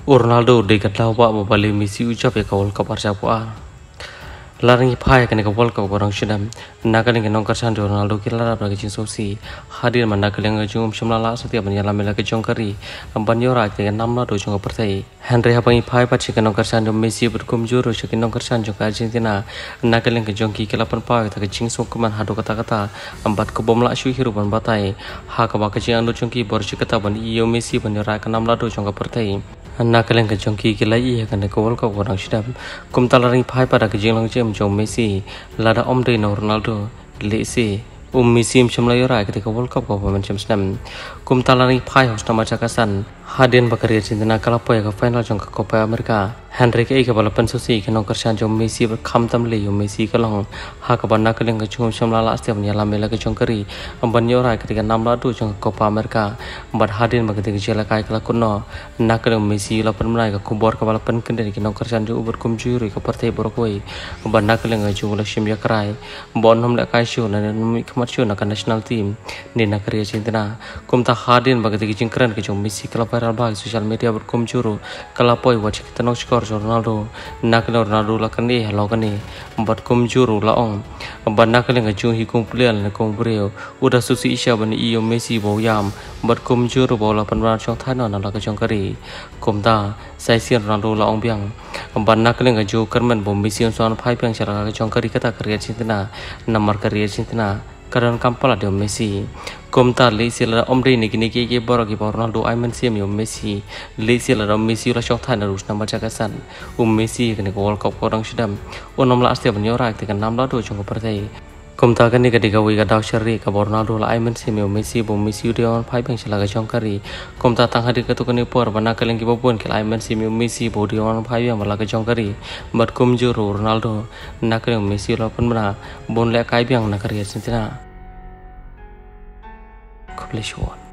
Ronaldo de katlaw pa babali Messi ucap ya kawal kapar siapa larang ipay kan kawal ka orang syadam nakaling nong karsan Ronaldo kila ra kicing sosi hadir man nakaling jum shimla setiap menyala mela ke jongkari ambanyo ra ke namna do jong pertai Henry hapang ipay pa chikan nong karsan Messi berkum juru chikan nong karsan jong Argentina nakaling ke jongki kila pan pa ta kicing sokuman hadu kata-kata ambat ko bomla syu hirupan batai ha ka ba kicing ando jongki bor chikata ban iyo Messi ban ra ka namla do jong pertai nakaling ke jongki kila iya kan kawal ka orang syadam kum talaring pai pada ke jinglang jem jong Messi lada om de no Ronaldo lesi Messi mchamla yora ketika World Cup ko macam senam kum talaring pai hos nama cakasan hadin bakaria cinta kala poya ke final jong ke Copa America Henry ke balapan susi ke nong kersan jong Messi berkham tam le yo Messi kalong ha ka ban nakaling ke jong mchamla la setiap nyala mela ke jong keri amban yora ketika 6 ladu jong Copa America ambat hadin ketika jela kai kala kuno nakaling Messi lapan menai ke kumbor ke balapan kendari ke nong kersan jong uber kum juri ke partai borokoi amban nakaling ke jong la shimya krai bon nom la kai shu na mi khamat shu na national team ni nakaria cinta kum ta hadin ketika jingkran ke jong Messi kala viral bag social media berkum juru kala poi watch kita nong skor Ronaldo nakal Ronaldo la kan ni halo kan ni bat kum juru la ong bat nakal nga jung hi kum plian na kum breo udah susi isya ban iyo Messi bo yam bat kum juru bo la pan ran chong than na la ka chong kari kum ta sai sian Ronaldo la ong biang bat nakal nga ju karman bo Messi son phai piang chara ka chong kari kata kariya cintina namar kariya cintina karan kampala de Messi komta leisila omre ni kini ke boro ki Ronaldo aiman siam yo Messi leisila Messi la shok thana rus nama jagasan Messi kini World Cup orang sedam onom la astia banyora ke nam la do jong partai komta kan ni ketika wi ga daw syari ka Ronaldo la aiman siam yo Messi bo Messi de on phai bang sila ga jong kari komta tang hadir ka to kan por bana kaleng ki bobon ke aiman siam yo Messi bo de on phai bang la ga jong kari bat kum juru Ronaldo nakaleng Messi la pun bana bon le kai bang na kari sintina Kublish one.